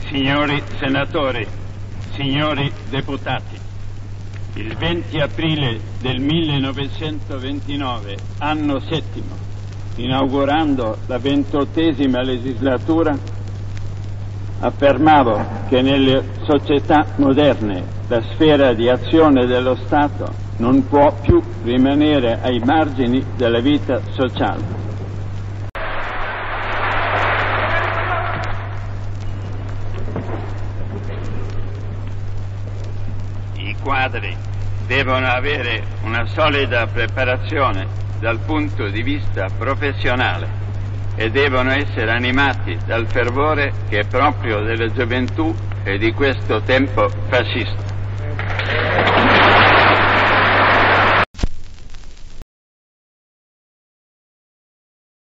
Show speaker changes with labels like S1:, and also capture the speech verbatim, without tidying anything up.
S1: Signori senatori, signori deputati, il venti aprile del millenovecentoventinove, anno settimo, inaugurando la ventottesima legislatura, affermavo che nelle società moderne la sfera di azione dello Stato non può più rimanere ai margini della vita sociale. I quadri devono avere una solida preparazione dal punto di vista professionale e devono essere animati dal fervore che è proprio della gioventù e di questo tempo fascista.